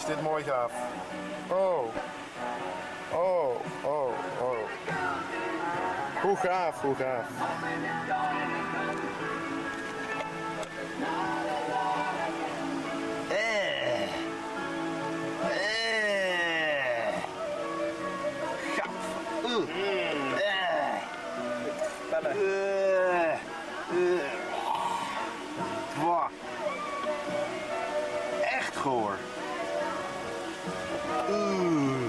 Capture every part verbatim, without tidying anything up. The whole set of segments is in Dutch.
is dit mooi gaaf. Oh. Oh, oh, oh. Hoe gaaf, hoe gaaf. Eh. Eh. Gaaf. Oeh. Mm. Eh. Bellen. Eh. Eh. Wow. Echt goor. Oeh.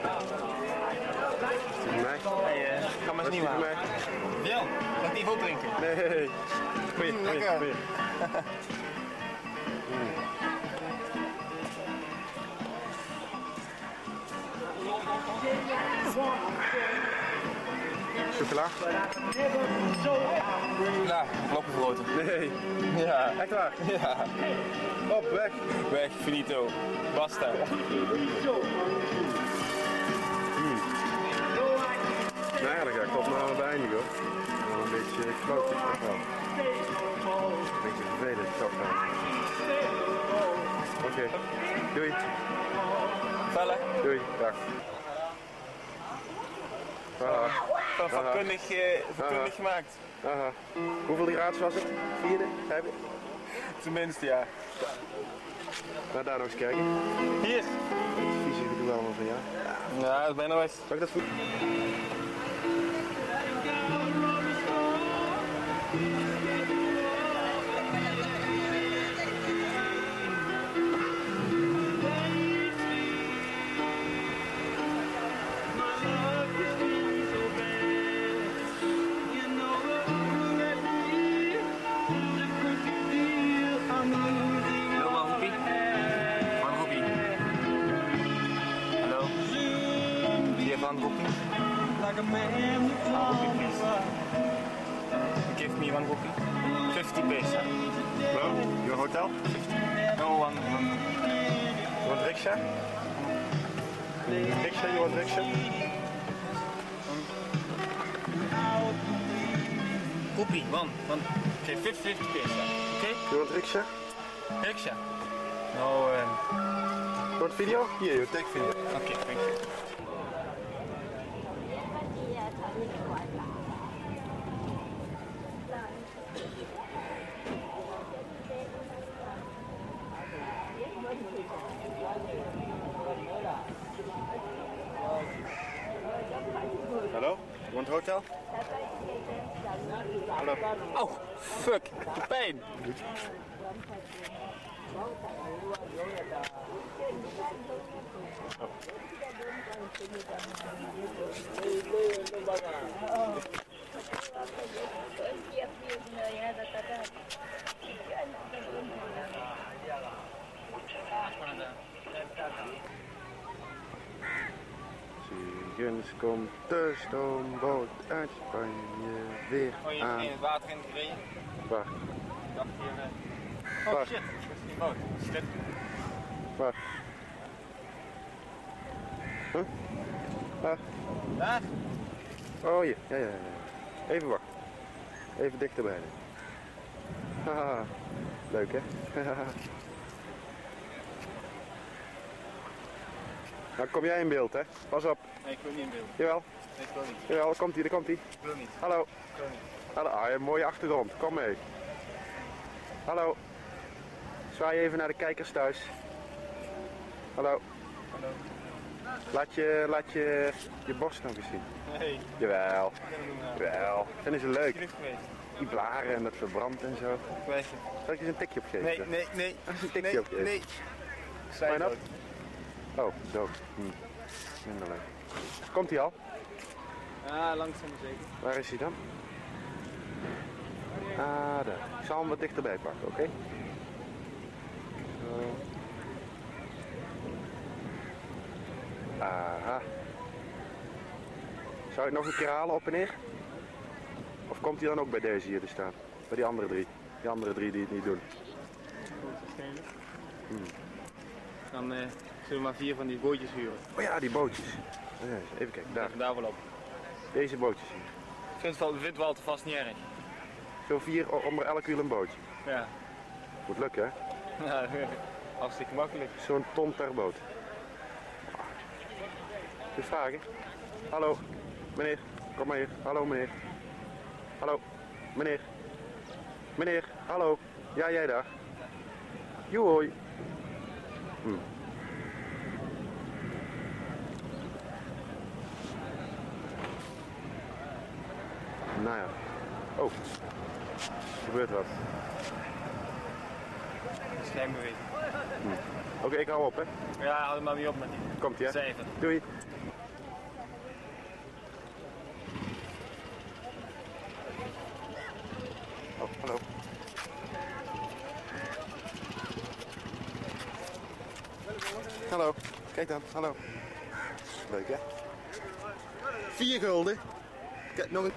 mij? Nee, uh, ga maar eens niet maken. Wil, mag ik die vol drinken? Nee. Goeie, Mm, lekker. goeie. Chocola? Ja, blokkenbrood. Nee. Ja. Echt waar? Ja. Op, weg. Weg, finito. Basta. Mm. Nou ja, dan ga ik toch maar beëindigen hoor. Wel een beetje kloten, toch wel. Een beetje vervelend, toch wel. Oké, okay. Doei. Vellen. Doei, dag. Aha. Van vakkundig, uh, vakkundig gemaakt. Aha. Hoeveel graads was het? Vierde? Vijfde? Tenminste, ja. Nou, daar nog eens kijken. Hier. Vieze gedoe allemaal van jou. Ja, dat is bijna wel eens. Mag ik dat goed? Give me one rupee. fifty paisa. Hello? Your hotel? No, one, one. You want rickshaw? Rickshaw, you want rickshaw? Rupee, one, one. Okay, fifty, fifty paisa. Okay? You want rickshaw? Riksha. No, um... You want video? Here, you take video. Okay, thank you. Hallo? You want hotel? Hallo? Oh, fuck. De pijn. Zigens komt de stoomboot uit Spanje weer Oh, je aan. hebt in het water in gereden? Waar? Ik dacht hier... Uh... Oh Waar? shit, dat is die boot. Shit. Waar? Huh? Waar? Daar? Oh hier, ja, ja, ja. Even wachten. Even dichterbij. Haha, leuk hè? Nou kom jij in beeld hè? Pas op. Nee, ik wil niet in beeld. Jawel, Nee, ik wil niet. jawel, komt ie, daar komt ie. Ik wil niet. Hallo. Ik wil niet. Hallo, ah, je hebt een mooie achtergrond, kom mee. Hallo. Zwaai even naar de kijkers thuis. Hallo. Hallo. Laat je, laat je, je borst nog eens zien. Nee, Jawel, ik wil het doen nou. jawel. Vinden ze leuk. Terug geweest. Die blaren en dat verbrandt en zo. Ik weet het. Zal ik eens een tikje op geven? Nee, nee, nee. Een tikje Nee, op geven. nee. Fijn Zij op. Oh, zo. Hm. Minder leuk. Komt hij al? Ja, langzaam maar zeker. Waar is hij dan? Ah, daar. Ik zal hem wat dichterbij pakken, oké? Okay? Zo. Aha. Zou je het nog een keer halen op en neer? Of komt hij dan ook bij deze hier te staan? Bij die andere drie? Die andere drie die het niet doen. Hmm. Dan uh, zullen we maar vier van die bootjes huren. Oh ja, die bootjes. Oh ja, even kijken, daar. Even daar wel op. Deze bootjes hier. Ik vind het wel, ik vind het wel al te vast niet erg. Zo vier onder elk wiel een bootje. Ja. Moet lukken hè? Ja, hartstikke makkelijk. Zo'n ton per boot. Dus vragen. Hallo, meneer, kom maar hier. Hallo meneer. Hallo, meneer. Meneer, hallo. Ja, jij daar. Joei. Hm. Nou ja. Oh. Er gebeurt wat. Schijnbeweging. Hm. Oké, okay, ik hou op hè. Ja, hou er maar weer op met die. Komt ie hè. Zeven. Doei. hallo. Kijk dan, hallo. Leuk hè? Vier gulden. Kijk, nog een...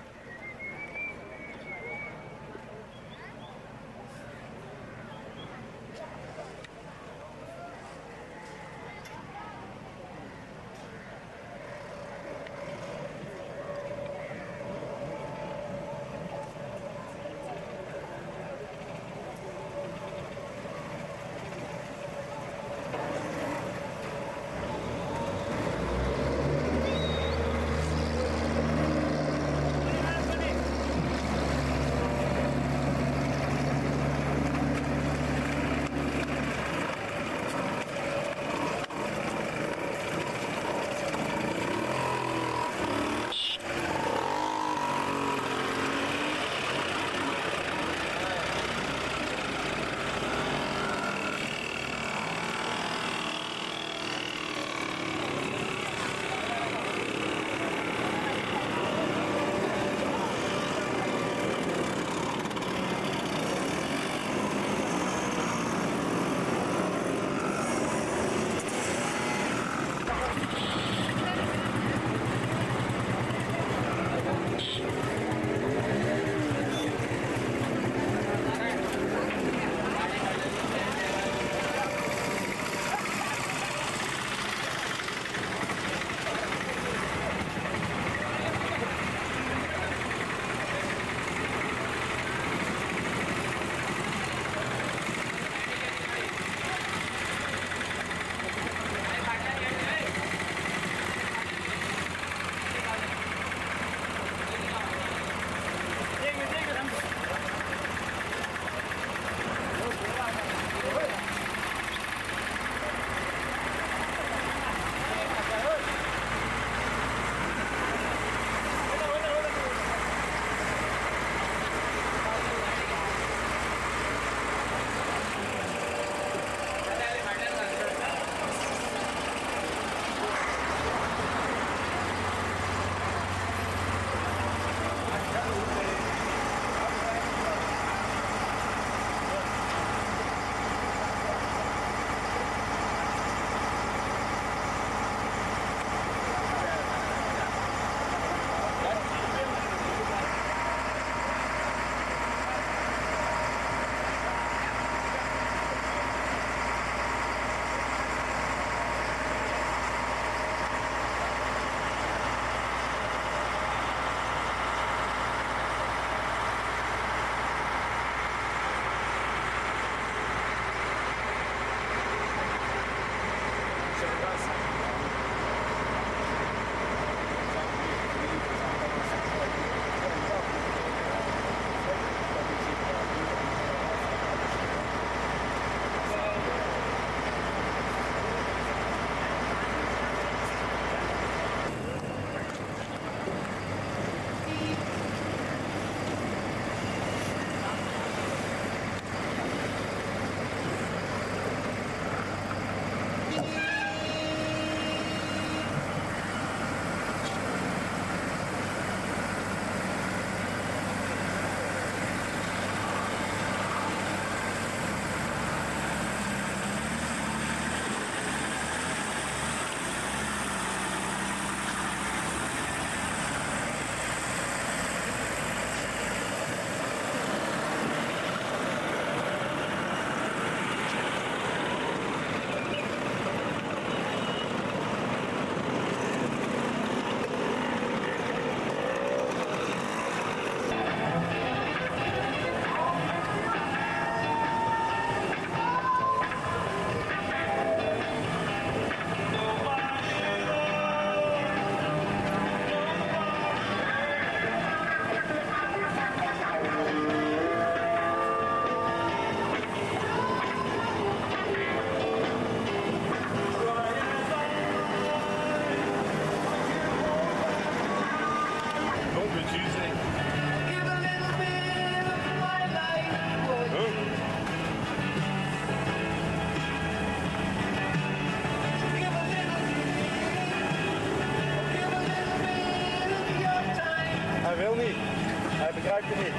begrijpt het niet.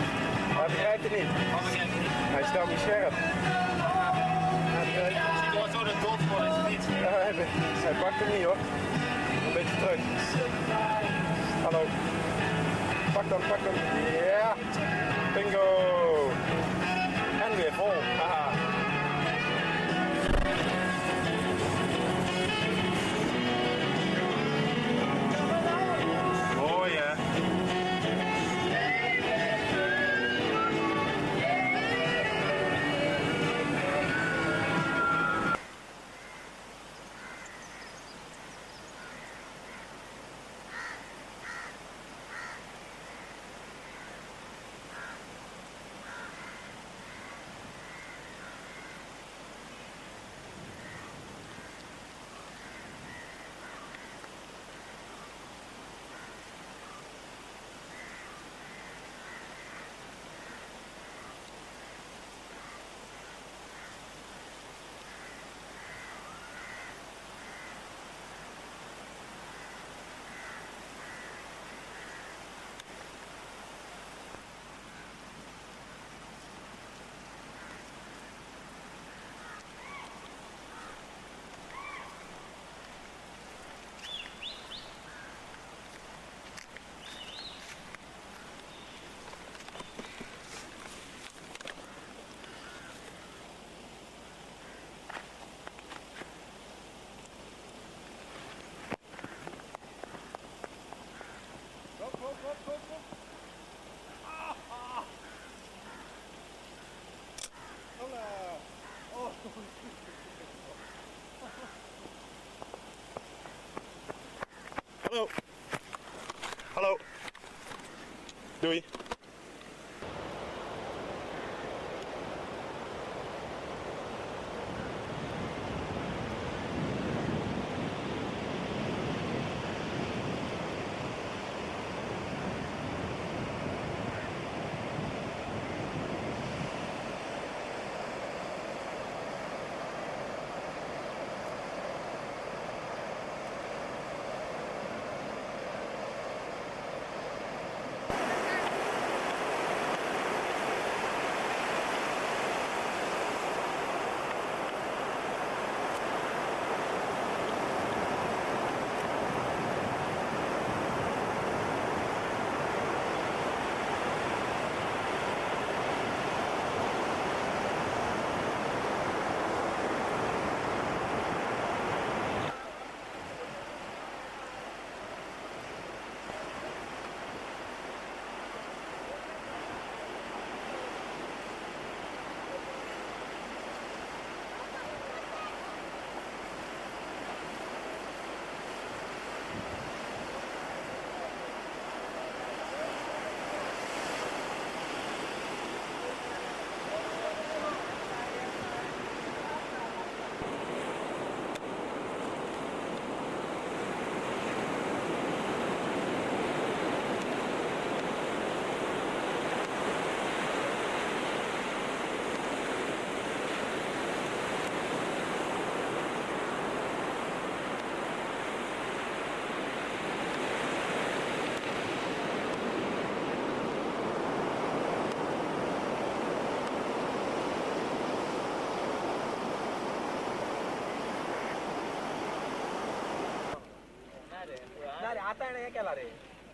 Hij begrijpt het niet. Wat begrijp je niet? Hij staat niet scherp. Hij begrijpt- Situatie hij, hij pakt hem niet hoor. Een beetje terug. Hallo. Pak dan, pak dan. Ja. Bingo. En weer vol. Haha. Mooi hè. Hallo. Hallo. Doei. आता नाही केला रे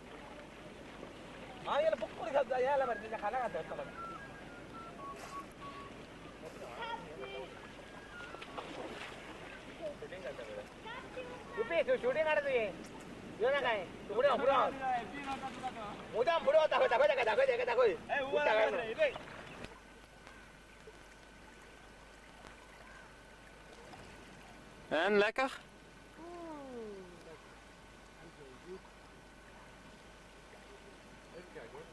हा याला पक्कून खात जा याला बरं त्याच्या खाला खात होता तू शूटिंग काढतो ये येऊ ना काय तू पुढे पुढे मुदाम पुढे दाखव दाखव दाखव दाखव दाखव En lekker? Even kijken hoor.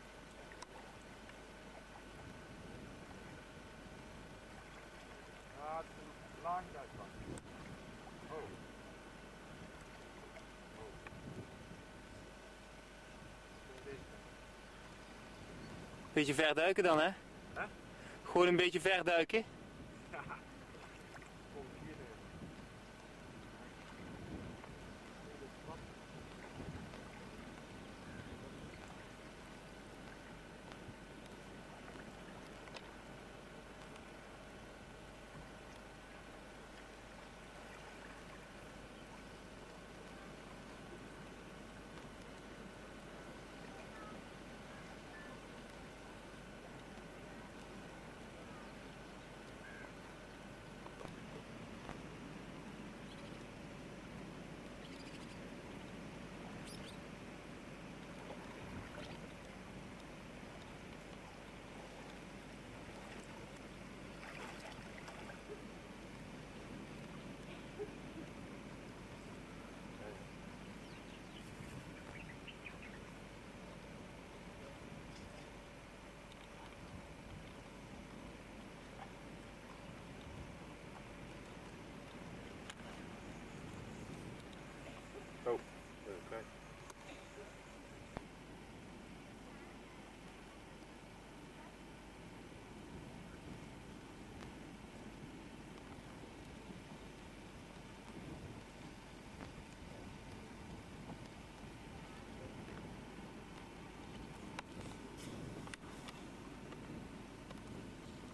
Ah, het is een lang uitslag. Oh. Oh. Beetje ver duiken dan, hè? Huh? Gewoon een beetje ver duiken.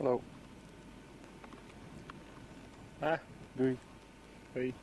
Hallo. Ah, doei. Hoi.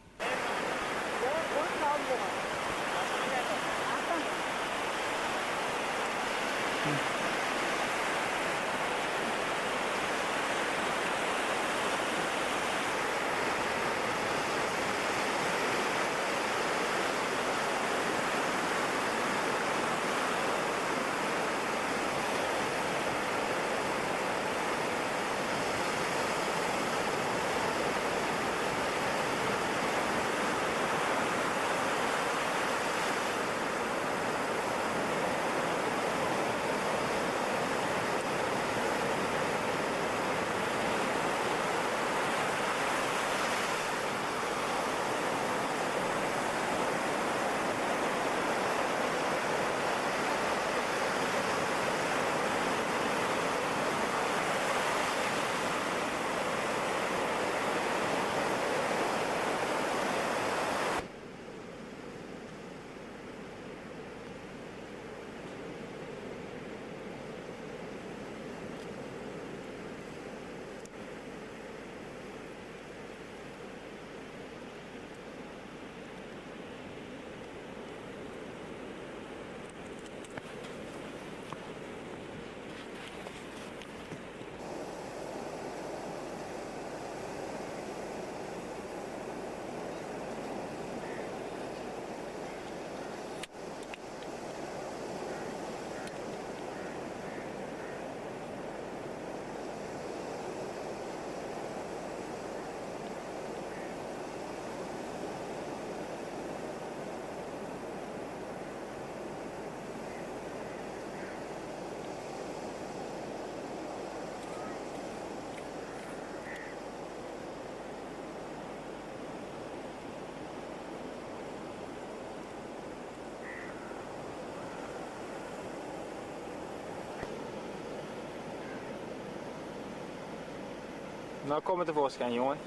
Nou, kom maar tevoorschijn, jongen.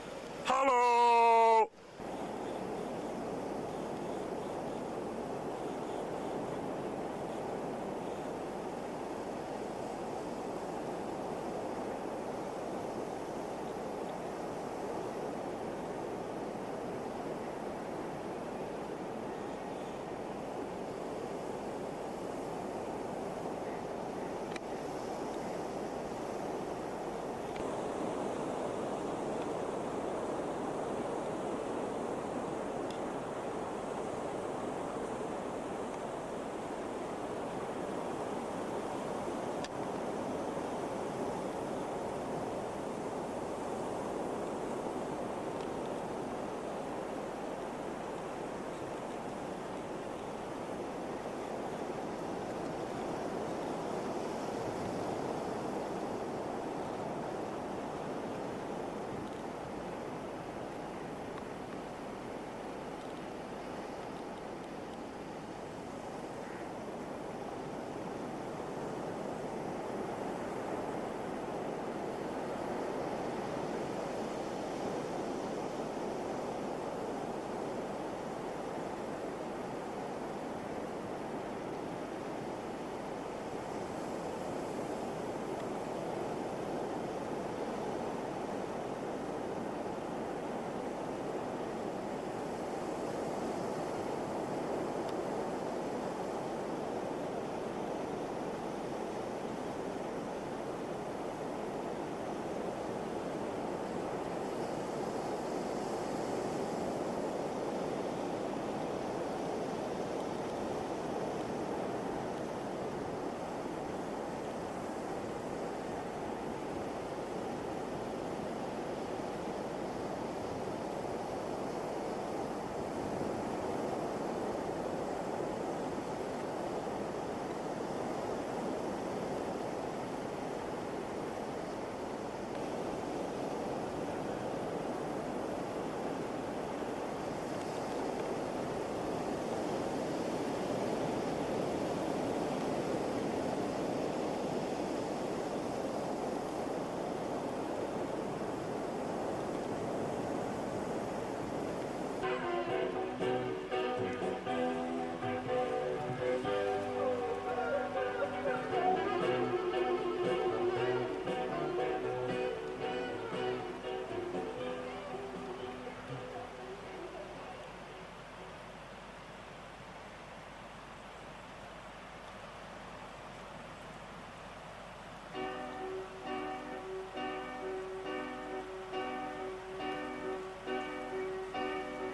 Hallo!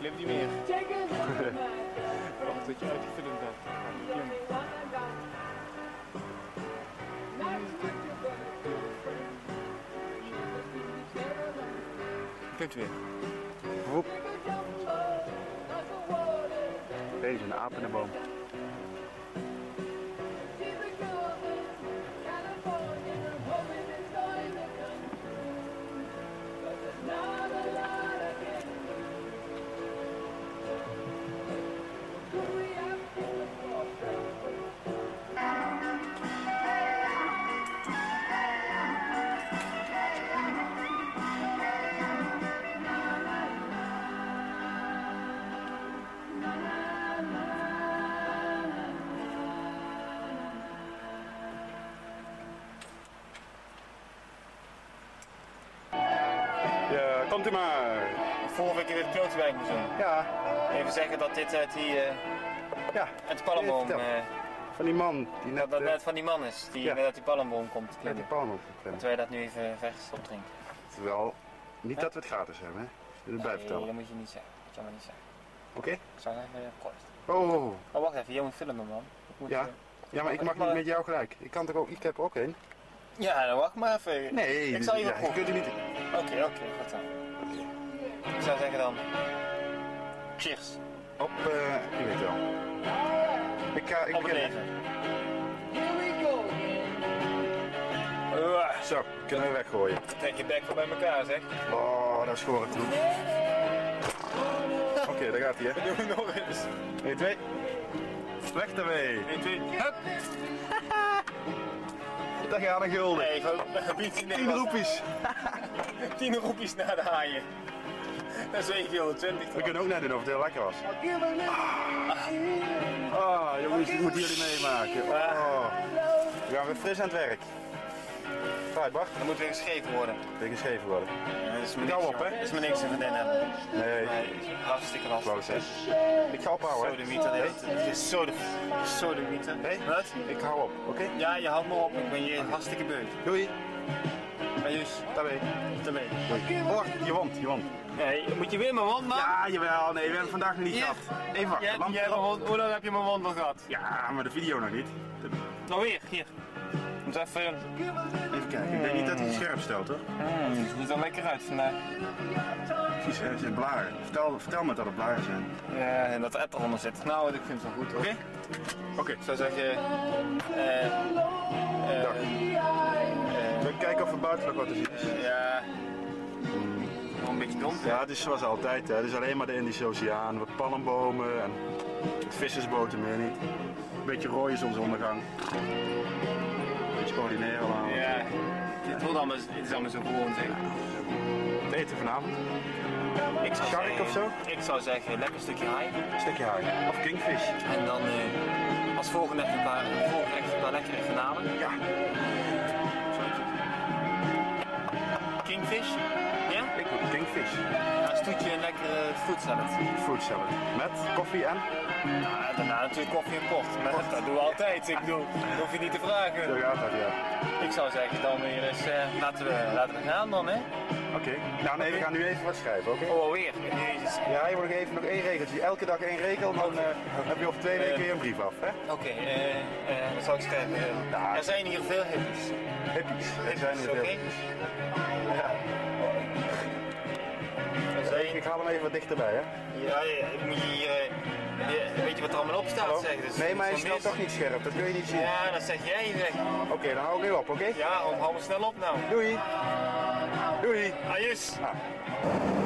filmt niet meer. Wacht tot je uitgefilmd bent. Kunt weer. Woep. Deze is een aap in de boom. Ja, komt u maar. Vorige week weer het Klotenwijk Museum. Ja, Even zeggen dat dit uit die, uh, ja. uit de palmboom, Vertel. uh, Van die man die net, dat dat eh, net van die man is, die ja. net uit die palmboom komt met klimmen. die palm op Dat wij dat nu even vers opdrinken. Terwijl, niet dat we het gratis hebben, hè? Dat moet blijven Nee, vertellen. dat moet je niet zeggen. Dat moet je allemaal niet zeggen. Oké? Ik zou even uh, proost. Oh, oh, oh. Oh, wacht even, jij moet filmen, man. Ik moet, Ja. uh, Ja, maar ik mag niet met jou gelijk. Ik kan toch ook, ik heb er ook een. ja, dan wacht maar even. Nee, ik zal je ja, wel je kunt er niet. Oké, oké, goed dan. Ik zou zeggen dan. Cheers. Op, uh, je weet wel. Ik ga, ik Op het begin. leven. Zo, kunnen we weggooien. Trek je bek wel bij elkaar, zeg. Oh, dat is gewoon troep. Oké, okay, daar gaat hij, hè. Doe het nog eens. één, twee. Weg daarmee. één, twee, hup. Daar gaat een gulden. Nee, gebied tien roepies. tien roepies naar de haaien. Dat is één keer twintig. We kunnen ook net doen of het heel lekker was. Ah, oh, jongens, dit moeten jullie meemaken. Oh. We gaan weer fris aan het werk. Right, Bart. Dan moet weer geschreven worden. Weer geschreven worden. Ja, dat is me Ik niks, hou op, joh. hè? Dat is me niks te verdienen hebben. Nee, Nee, hartstikke lastig. wou het zeggen. Ik ga ophouden, hè. Sodemieter, nee. Het is sode- sodemieter. Hey. Wat? Ik hou op, oké? Ja, je houdt me op. Ik ben je hartstikke beu. Doei. Ajus. Tabé. Daarmee. Doei. Oh, wacht, je wond, je wond. Nee, moet je weer mijn wond, man? Ja, jawel. Nee, we hebben vandaag nog niet Hier. gehad. Even wachten. Jij, lamp jij, erop. wond- hoe lang heb je mijn wond al gehad? Ja, maar de video nog niet. Nou weer, hier. Moet even... Even kijken. Ik denk niet dat hij scherp stelt, hoor. Mm, het ziet er lekker uit vandaag. Precies, hè, er zitten blaren. Vertel, vertel me dat er blaren zijn. Ja, en dat de app eronder zit. Nou, ik vind het wel goed hoor. Oké? Oké. Ik zou zeggen... eh eh Dag. eh, We kijken of er buiten nog wat te zien is. ja... Wel een beetje donker. Ja, het is zoals altijd. Hè. Het is alleen maar de Indische Oceaan. Wat palmbomen en vissersboten meer niet. Een beetje rode zonsondergang. Een beetje ordinair allemaal. Ja. Het, wordt allemaal, het is allemaal zo gewoon zeg. Wat eten vanavond? Ik zou Shark zeggen, of zo? Ik zou zeggen, lekker stukje haai. Een stukje haai. Of kingfish. En dan eh, als volgende echt een paar, volgende echt een paar lekkere garnalen. Ja. Kingfish. Ja? Ik doe kingfish. Als toetje een lekkere fruit salad. Fruit salad. Met koffie en? Nou, daarna natuurlijk koffie en port. Maar dat doen we altijd. Ik bedoel, dat hoef je niet te vragen. Zo gaat dat, ja. Ik zou zeggen, dan weer eens, eh, laten, we, laten we gaan dan, hè? Oké. Nou nee, we gaan nu even wat schrijven, oké? Oh, alweer. Jezus. Ja, je moet nog even nog één regeltje. Elke dag één regel, dan uh, heb je over twee weken weer een brief af, hè? Oké, eh, eh, wat zou ik schrijven? Eh, Nou, er zijn hier veel hippies. Hippies. Er zijn er Oké. veel. Ja. Er zijn... Ik haal hem even wat dichterbij, hè? Ja, ja, moet je hier... eh, je- weet je wat er allemaal op staat? Hallo? Zeg, dus Nee, maar hij van is nou mis. toch niet scherp, dat kun je niet zien. Ja, dat zeg jij, zeg. Oké, dan hou ik nu op, oké? Ja, om, hou maar snel op nou. Doei! Doei! Ajus. Ah.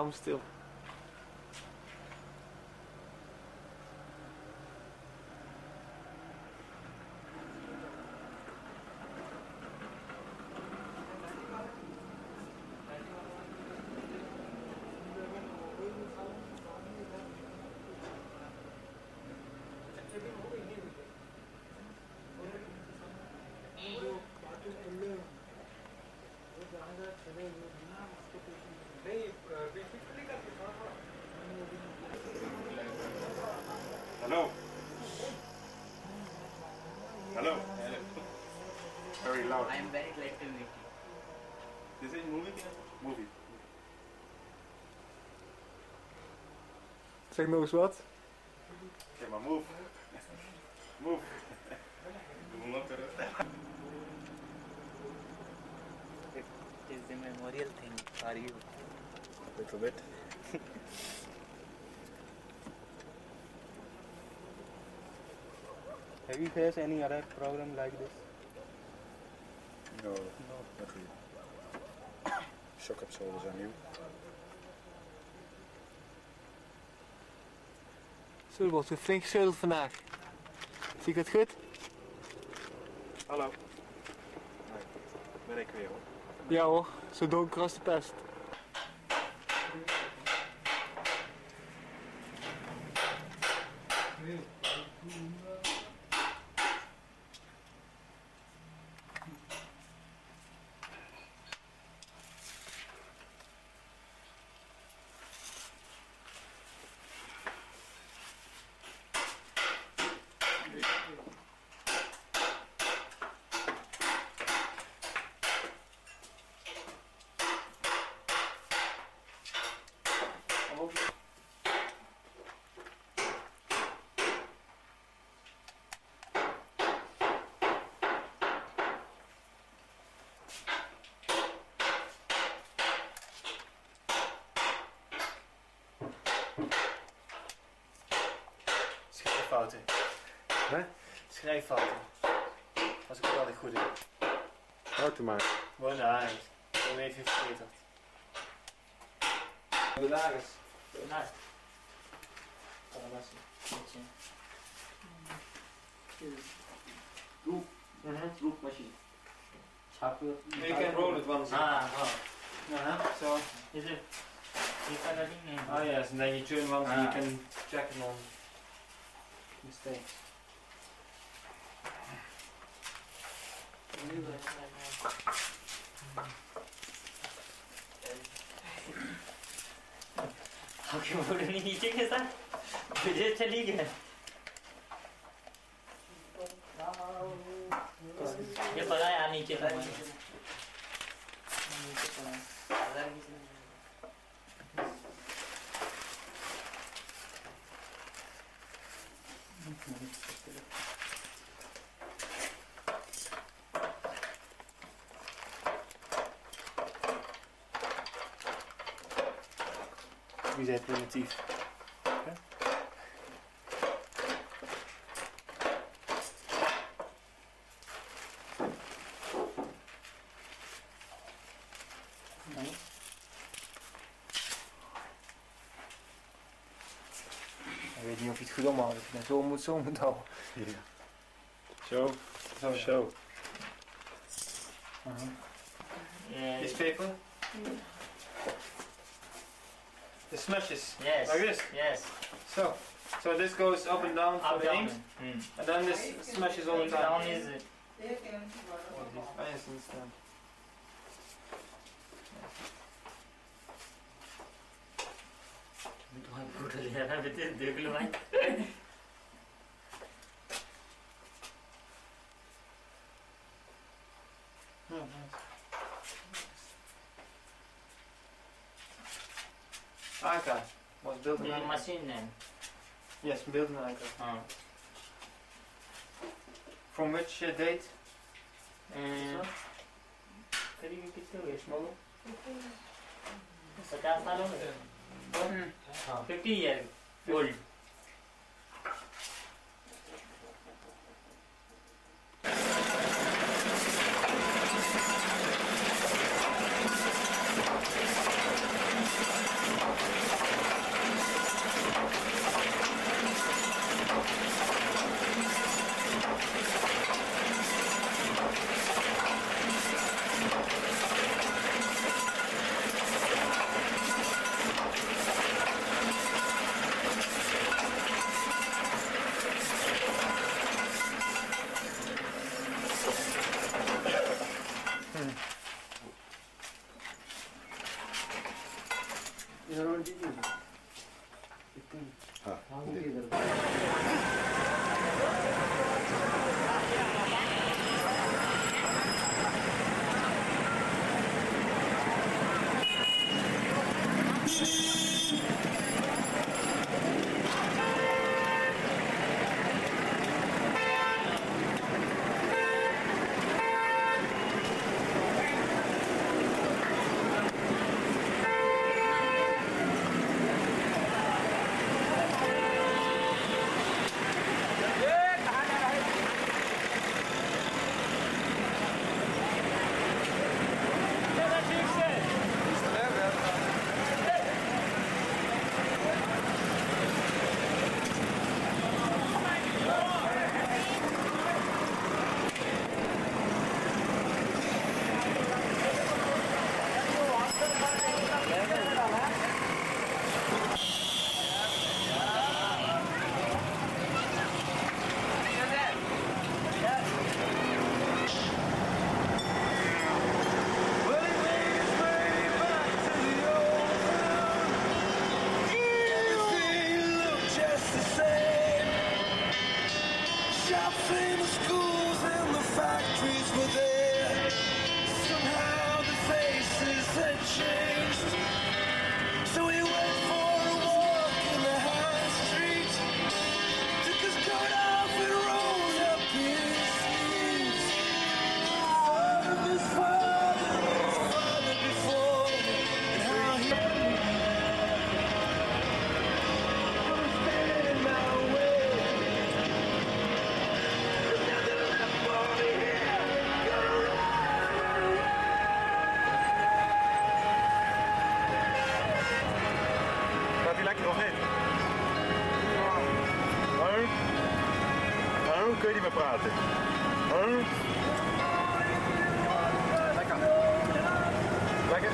hou me stil. Hello. Hello. Very loud. I am very glad to meet you. This is movie? Movie. Zeg nog eens wat. Okay, maar move. Move. Doe maar terug. It is a memorial thing for you. A little bit. Have you faced any other program like this? No, no, not really. Shock absorbers are new. Zo, er wordt weer flink geschilderd vandaag. Zie ik het goed? Hallo. Nee, ben ik weer hoor. Ja hoor, zo donker als de pest. Schrijffouten. Hè? Schrijffouten. Was ik er wel niet goed in. Fouten maken. Gewoon naar dan even vergeten. Bedagens. Nice. Loop. Loop machine. Chocolate. You can roll it once. Ah, oh. Uh-huh. So, Is it? You can running name. oh yes, and then you turn once and you Ah. can check it on mistakes. आपके मोड़ नीचे के साथ मुझे चली गए ये पता है यार नीचे था नीचे पड़ा Wie zijn primitief? Ik weet niet of je het goed omhoudt. Ik ben zo moet zo moet houden. Ja. Zo. Zo. Zo. Uh-huh. Yeah. This paper. The smashes. Yes. Like this. Yes. So. So this goes up and down for Up the down. ink. Hmm. And then this smashes all the time. Down is it? I understand. पूरा लेना बेटे देख लो भाई Aka was built in ये Aka. Machine है Yes, built in Aka. हाँ From which uh, date? करीब कितने हुए स्मॉल पचास सालों में fifty year old Kun je niet meer praten? Huh? Lekker. Lekker?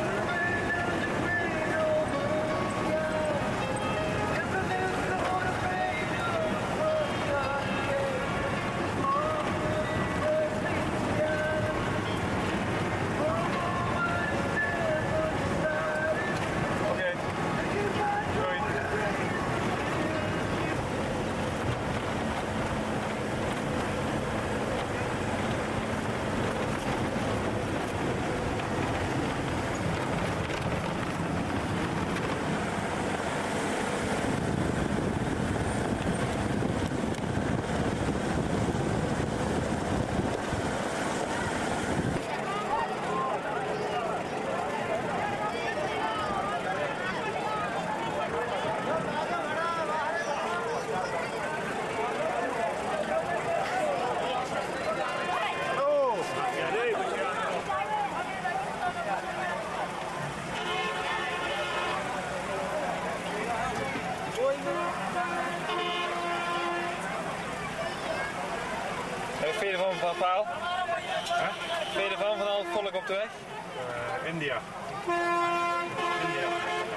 Wat vind je ervan van Paal? Huh? Wat vind je ervan van al het volk op de weg? Uh, India. India.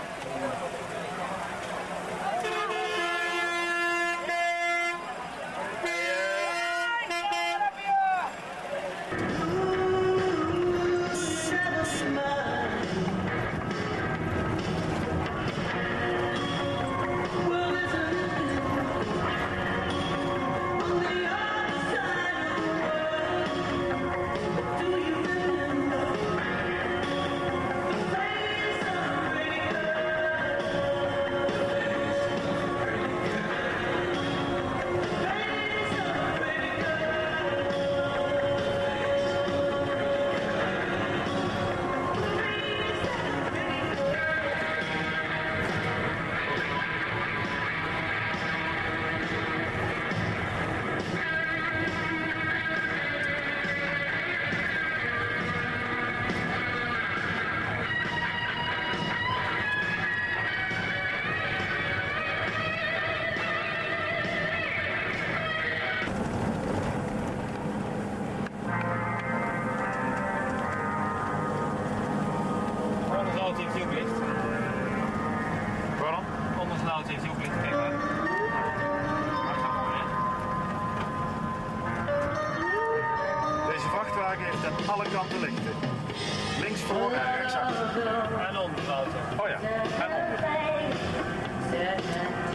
Aan alle kanten lichten. Links voor en rechts achter. En onder de auto. Oh ja, en onder.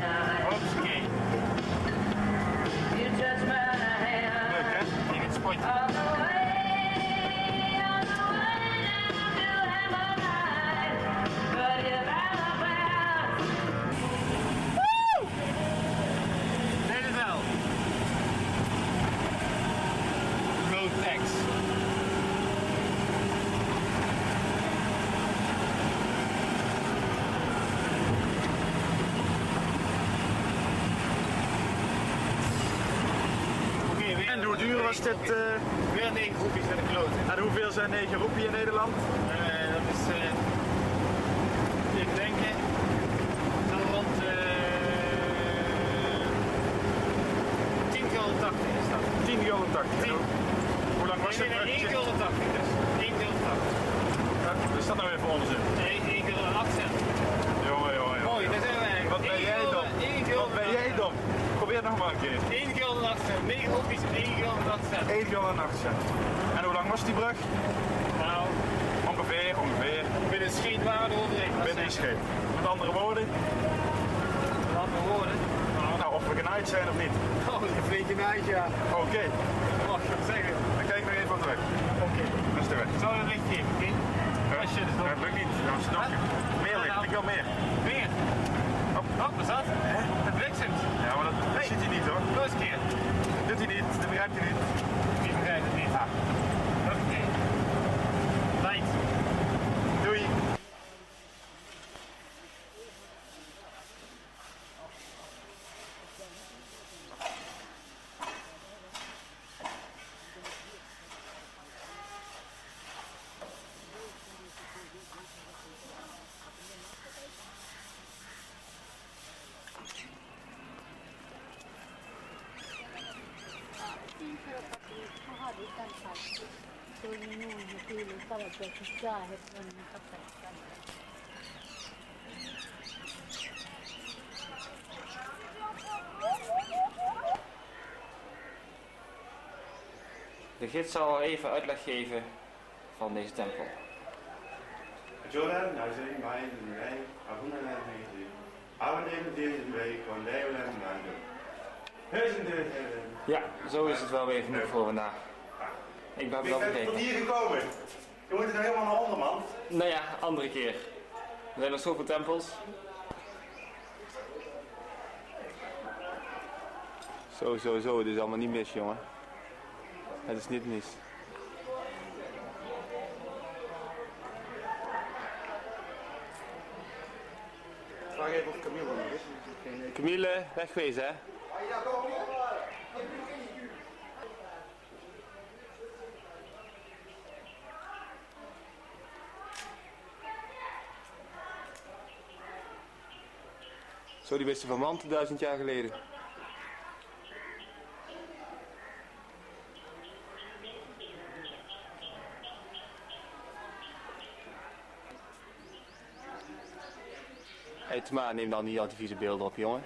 duur was dit? Uh... Weer negen roepies met de kloten. En hoeveel zijn negen roepie in Nederland? Uh, dat is, uh, even denken, zo rond uh, tien gulden tachtig is dat. tien gulden tachtig. Hoe lang was nee, het? Nee, één gulden tachtig dus. één gulden tachtig. Wat is dat nou weer voor onzin? Nee, één gulden acht cent. Jongen, jongen, jongen. Mooi, daar zijn we eigenlijk. Wat ben jij dom? Wat ben jij dom? Probeer nog maar een keer. één gulden acht cent. negen roepies, één gulden acht cent. één gulden acht cent. En hoe lang was die brug? Nou, ongeveer, ongeveer. Binnen een scheetwaarde overeen. Binnen een scheet. Met andere woorden? Met andere woorden? Nou, nou of we genaaid zijn of niet. Oh, dat is een flink genaaid, ja. Oké. Okay. Dat mag je zeggen. Dan kijk ik nog even op de weg. Oké. Okay. Dat is de weg. Zou je een licht geven, oké? Okay? Als je het doet. Dat lukt niet. Dan snap je. Meer licht, ik wil meer. Meer? Oh, oh wat is dat? Hè? Het bliksemt. Ja, maar dat, dat hey. ziet hij niet hoor. Nog eens een keer. Doet hij niet, dat begrijpt hij niet. Ik begrijp het niet. Ah. Oké. Okay. Light. Doei. De gids zal even uitleg geven van deze tempel. Jordan, nou zijn wij, wij, Abuna en Hezi. Abuna deze week, van Leeuwen en Nando. Ja, zo is het wel weer genoeg voor vandaag. Ik ben wel vergeten. Ik ben tot hier gekomen. Je moet er nou helemaal naar onder, man. Nou ja, andere keer. Er zijn nog zoveel tempels. Zo, zo, zo. Het is allemaal niet mis, jongen. Het is niet mis. Vraag even of Camille nog is. Camille, wegwezen, hè? Zo, die wisten van Mantel duizend jaar geleden. Hé, hey, maar neem dan die antivieze beelden op, jongen.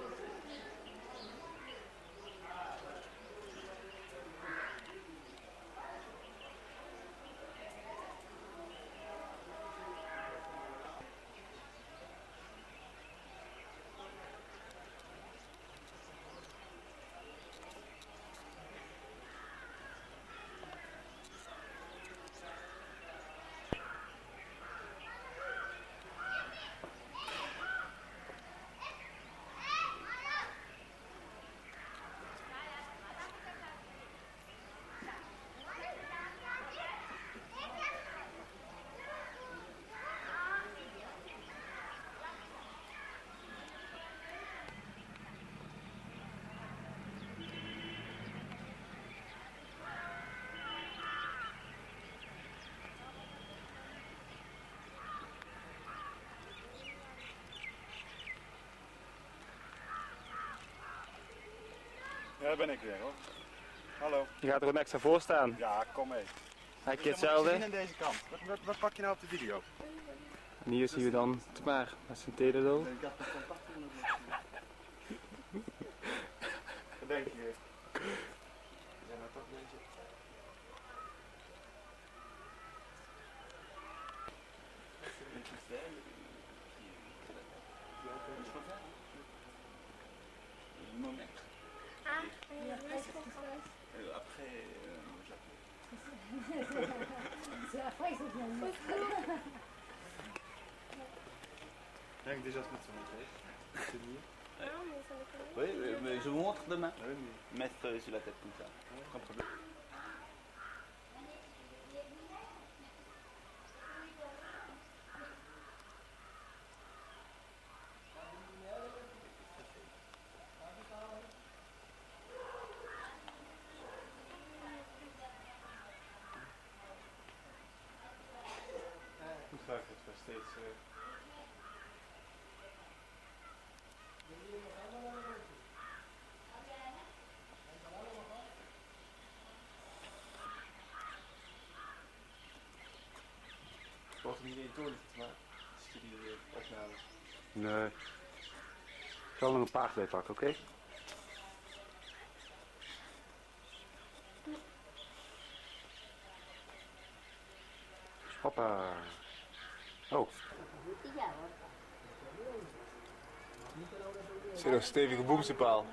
Ja, daar ben ik weer hoor. Hallo. Je gaat er een extra voor staan. Ja, kom mee. Heb je hetzelfde? Aan deze kant. Wat, wat, wat pak je nou op de video? En hier zien we dan Tmar met zijn telelo. Ik dacht dat contact Wat denk je? Ja, nou toch een beetje. Après, C'est après, c'est bien. Rien que déjà se mettre sur mon tête. C'est mieux. Oui, mais je vous montre demain. Oui, mais... Mettre sur la tête comme ça. Sans problème. steeds. Uh... Ik was niet in toon, maar studie-opnames. Nee. Ik zal er nog een paard bij pakken, oké? Okay? Hoppa. Oh. Zit een stevige boomsepaal.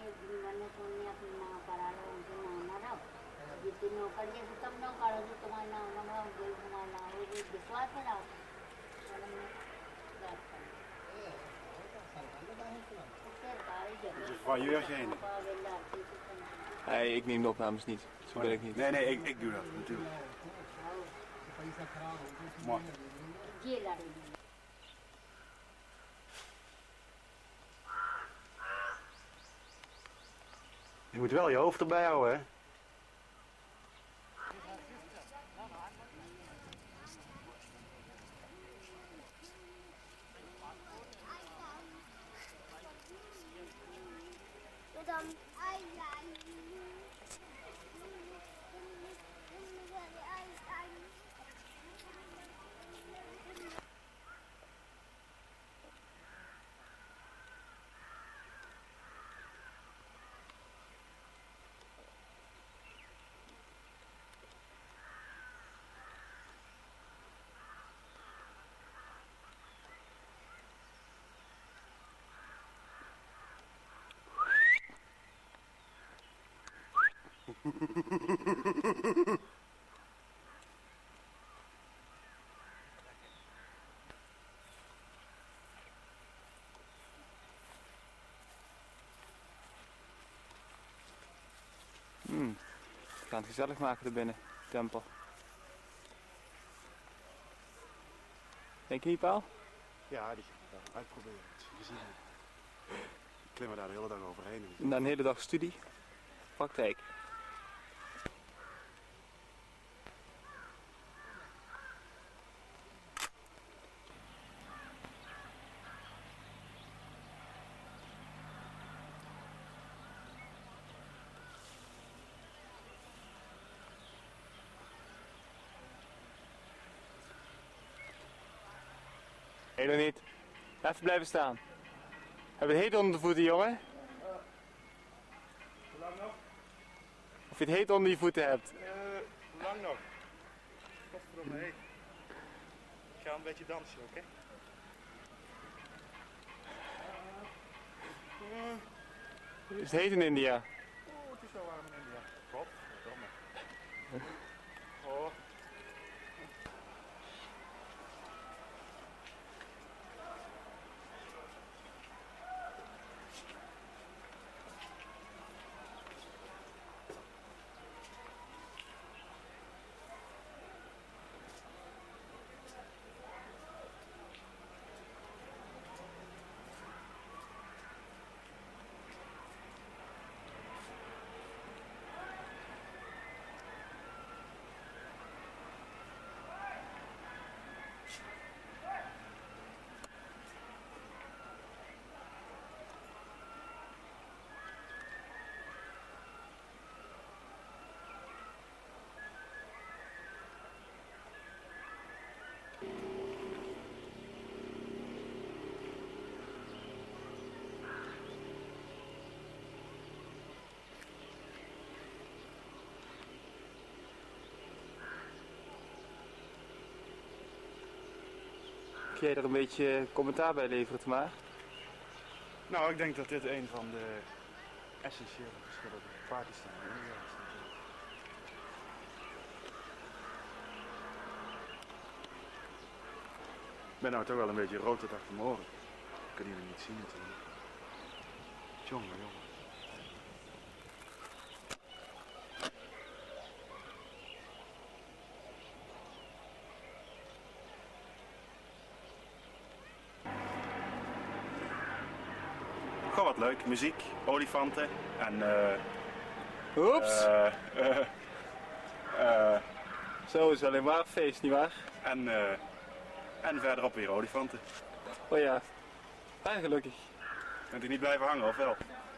Dat is van Jurgen. Nee, ik neem de opnames niet. Zo ben ik niet. Nee, nee, ik, ik doe dat natuurlijk. Mooi. Je moet wel je hoofd erbij houden, hè? Hmm. We gaan het gezellig maken erbinnen, tempel. Denk je niet, Paul? Ja, die ga ik uitproberen. Gezien. Ik klim er daar de hele dag overheen. Na een hele dag studie, praktijk. Helemaal niet. Even blijven staan. Heb je het heet onder de voeten, jongen? Hoe lang nog? Of je het heet onder je voeten hebt? Uh, hoe lang nog? Godverdomme, hé. Ik ga een beetje dansen, oké? Okay? Is het heet in India? Oeh, het is wel warm in India. Godverdomme. Oh. Kun jij er een beetje commentaar bij leveren, maar? Nou, ik denk dat dit een van de essentiële verschillen tussen Pakistan en India is. Ik ben nou toch wel een beetje rood tot achter mijn oren. Dat kunnen jullie niet zien natuurlijk. Jongen, jongen. Gewoon wat leuk, muziek, olifanten en eh... Uh, Oeps! Uh, uh, uh, Zo is alleen maar een feest, nietwaar? en uh, En verderop weer olifanten. Oh ja. En gelukkig. Bent u niet blijven hangen of wel?